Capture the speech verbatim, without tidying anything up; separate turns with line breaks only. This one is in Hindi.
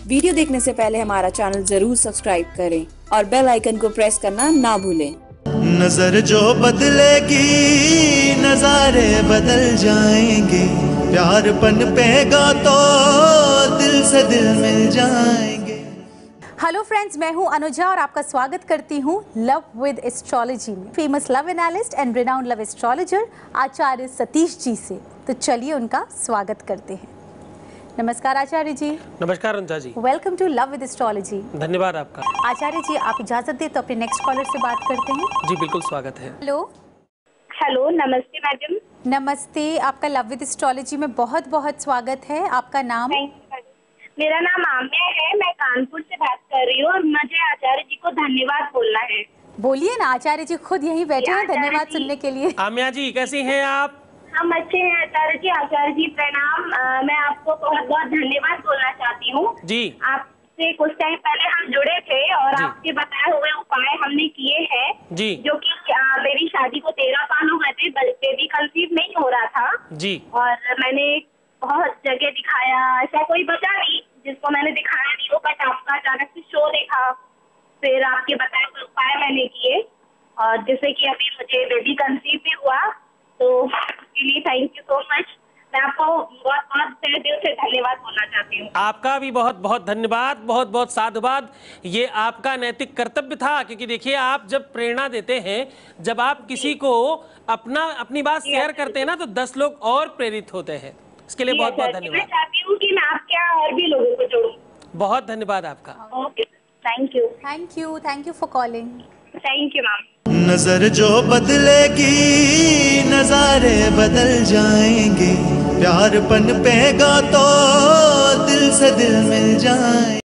वीडियो देखने से पहले हमारा चैनल जरूर सब्सक्राइब करें और बेल आइकन को प्रेस करना ना भूलें।
नजर जो बदलेगी नजारे बदल जाएंगे, प्यार पनपेगा तो दिल से दिल मिल जाएंगे।
हेलो फ्रेंड्स, मैं हूं अनुजा और आपका स्वागत करती हूं लव विद एस्ट्रोलॉजी में famous love analyst and renowned love astrologer Acharya Satish ji से। तो चलिए उनका स्वागत करते हैं। नमस्कार आचार्य जी।
नमस्कार Anuja ji.
Welcome to love with astrology.
धन्यवाद आपका।
आचार्य जी, आप इजाजत दें तो अपने नेक्स्ट कॉलर से बात करते हैं।
जी बिल्कुल, स्वागत है।
हेलो
हेलो, नमस्ते मैडम।
नमस्ते, आपका लव विद एस्ट्रोलॉजी में बहुत बहुत स्वागत है। आपका नाम?
मेरा नाम आम्या है, मैं कानपुर से बात कर रही हूँ और मुझे आचार्य जी को धन्यवाद बोलना है।
बोलिए ना, आचार्य जी खुद यहीं बैठे हैं धन्यवाद सुनने के लिए।
आम्या जी कैसी हैं आप?
हम अच्छे हैं आचार्य जी। आचार्य जी प्रणाम। आ, मैं आपको बहुत बहुत धन्यवाद बोलना चाहती हूँ
जी।
आपसे कुछ टाइम पहले हम जुड़े थे और आपके बताए हुए उपाय हमने किए हैं
जी,
जो कि मेरी शादी को तेरह साल हो गए थे, बेबी कंसीव नहीं हो रहा था
जी।
और मैंने बहुत जगह दिखाया, ऐसा कोई बचा नहीं जिसको मैंने दिखाया नहीं हो, बट आपका अचानक से शो देखा, फिर आपके बताए हुए उपाय मैंने किए और जैसे कि अभी मुझे बेबी कंसीव भी हुआ, तो उसके लिए थैंक यू सो मच। मैं आपको बहुत बहुत तहे दिल से धन्यवाद बोलना चाहती हूँ।
आपका भी बहुत बहुत धन्यवाद, बहुत बहुत साधुवाद। ये आपका नैतिक कर्तव्य था, क्योंकि देखिए आप जब प्रेरणा देते हैं, जब आप किसी को अपना अपनी बात शेयर करते हैं ना, तो दस लोग और प्रेरित होते हैं। इसके लिए बहुत बहुत धन्यवाद।
मैं चाहती हूँ कि मैं आपके यहाँ और भी लोगों को जोड़ूं।
बहुत धन्यवाद आपका।
Okay, thank you.
Thank you, thank you for calling.
Thank you ma'am.
नजर जो बदलेगी नजारे बदल जाएंगे, प्यार पनपेगा तो दिल से दिल मिल जाएंगे।